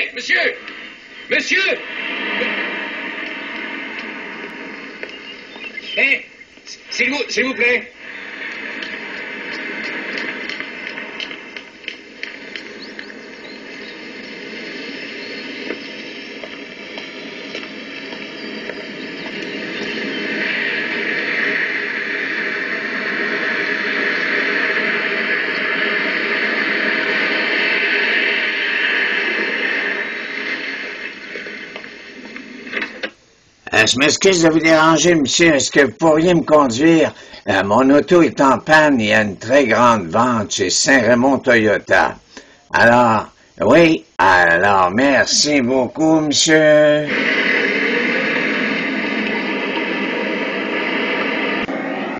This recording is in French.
monsieur! Monsieur! Eh, s'il vous plaît. Je m'excuse de vous déranger, monsieur. Est-ce que vous pourriez me conduire? Mon auto est en panne. Il y a une très grande vente chez ST-RAYMOND TOYOTA. Alors, oui. Alors, merci beaucoup, monsieur.